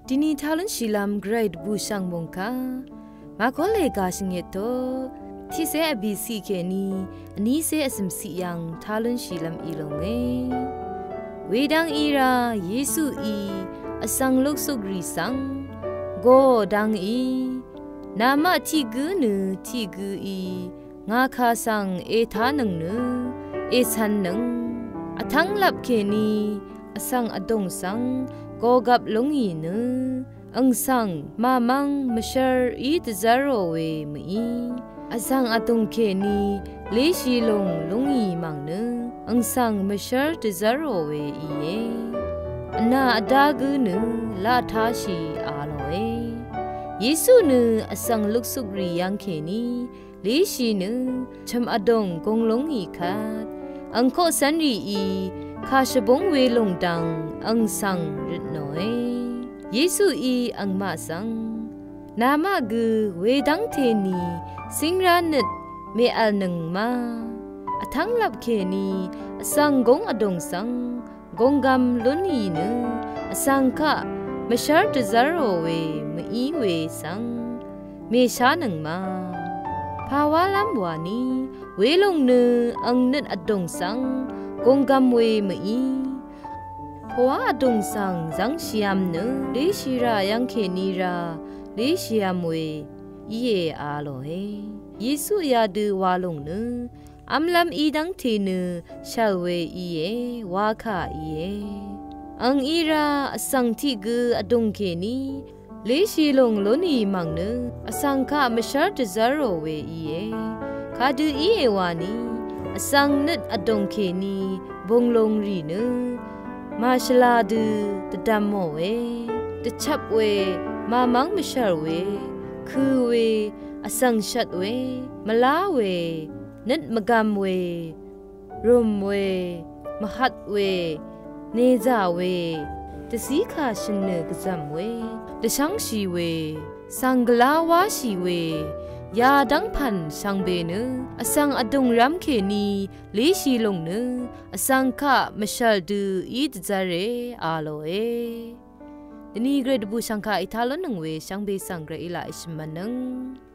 ทีนี้ทาลุนชิลามเกรดบูชังบงกามาขอเลกาชิงเอโตที่เซอบีซีเคนีอันนี้เซอสมสียังทาลุนชิลามอีลงเอเวดังอีราเยซูอีอสังลุกสุกรีสังโกดังอีนามาทีกูนือทีกูอีงาคาสังเอทานังนือเอชันนังอทังลับเคนีอสังอดงสังโกกับลงอีนืออังสังมามังมเชอร์อีตซาโรเวมีอสังอดงเคนีเลชีลงลงอีมังนืออังสังมเชอร์ตซาโรเวอีเยนาอดากูนือลาทาชีอาโลเอเยซูนืออสังลุกสุกรียังเคนีเลชีนือชมอดงกงลงอีขาดอังโคสันรีอีคาชบงเวลงดังอังสังริดหน่อยเยซูอีอังมาสังนามากือเวดังเทนีสิงรานิดเมอัลหนึ่งมาอทั้งลับเคนีอสังกงอดงสังกงกำลุนอีนืออสังคะมชาร์ตซาโรเวมอีเวสังเมชาหนึ่งมาภาวะลำวานีเวลงนืออังนิดอดงสังกงกำเวมอีเพราะว่าอดงสังจังชิยามนือเลชิรายังเคนีราเลชิยามเวอีเออาโลเฮเยซูยาดูวาลงนืออัมลัมอีดังเทนือชาเวอีเอวาคาอีเออังอีราสังที่กืออดงเคนีเลชีลงล้นอีมังนืออสังคามชาร์ตซาโรเวอีเอคาดูอีเอวานีอสังนิดอดงเคนีบงลงรีนือมาชลาดูตะดัมโมเวตะชับเวมามังมชาร์เวคือเวอสังชัดเวมลาเวนิดมกามเวรุมเวมหัดเวเนจาเวตะสีขาชนเนกจัมเวตะชังชีเวสังกลาวาชีเวยาดังพันสังเบเนอสังอดงรัมเคนีเลชีลงเนอสังคะมชาลดูอีดจาเรอาโลเอนี่เกรดบูสังคะอิทาลนึงเวสังเบสังเกรอิลาอิชมันนึง